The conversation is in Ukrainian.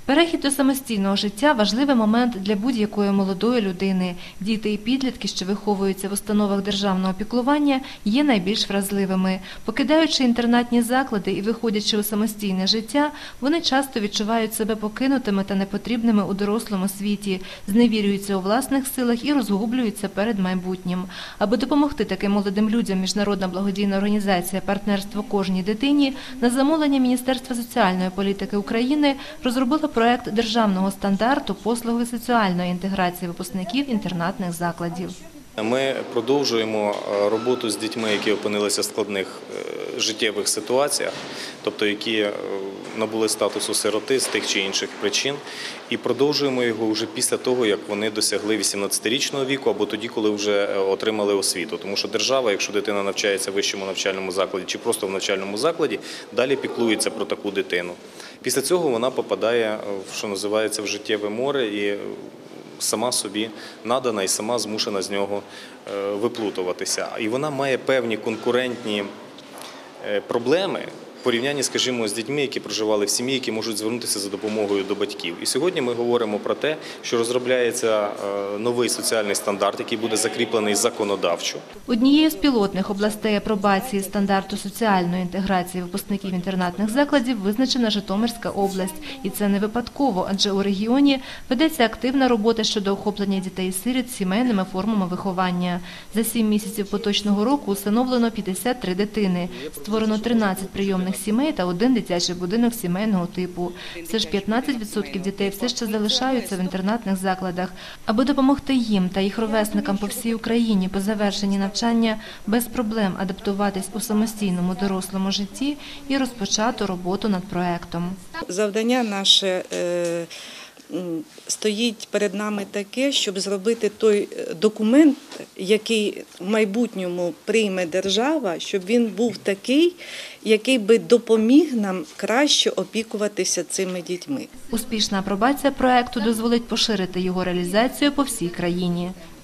Перехід до самостійного життя – важливий момент для будь-якої молодої людини. Діти і підлітки, що виховуються в установах державного піклування, є найбільш вразливими. Покидаючи інтернатні заклади і виходячи у самостійне життя, вони часто відчувають себе покинутими та непотрібними у дорослому світі, зневірюються у власних силах і розгублюються перед майбутнім. Аби допомогти таким молодим людям, міжнародна благодійна організація «Партнерство кожній дитині» на замовлення Міністерства соціальної політики України розробила проект державного стандарту послуги соціальної інтеграції випускників інтернатних закладів. Ми продовжуємо роботу з дітьми, які опинилися в складних життєвих ситуаціях, тобто які набули статусу сироти з тих чи інших причин, і продовжуємо його вже після того, як вони досягли 18-річного віку або тоді, коли вже отримали освіту. Тому що держава, якщо дитина навчається в вищому навчальному закладі чи просто в навчальному закладі, далі піклується про таку дитину. Після цього вона попадає, що називається, в життєве море і сама собі надана і сама змушена з нього виплутуватися. І вона має певні конкурентні проблеми в порівнянні, скажімо, з дітьми, які проживали в сім'ї, які можуть звернутися за допомогою до батьків. І сьогодні ми говоримо про те, що розробляється новий соціальний стандарт, який буде закріплений законодавчо. Однією з пілотних областей апробації стандарту соціальної інтеграції випускників інтернатних закладів визначена Житомирська область. І це не випадково, адже у регіоні ведеться активна робота щодо охоплення дітей-сиріт сімейними формами виховання. За 7 місяців поточного року установлено 53 дитини, створено 13 прийомних сімей та 1 дитячий будинок сімейного типу. Все ж 15% дітей все ще залишаються в інтернатних закладах. Аби допомогти їм та їх ровесникам по всій Україні по завершенні навчання без проблем адаптуватись у самостійному дорослому житті і розпочато роботу над проектом. Завдання наше стоїть перед нами таке, щоб зробити той документ, який в майбутньому прийме держава, щоб він був такий, який би допоміг нам краще опікуватися цими дітьми. Успішна апробація проекту дозволить поширити його реалізацію по всій країні.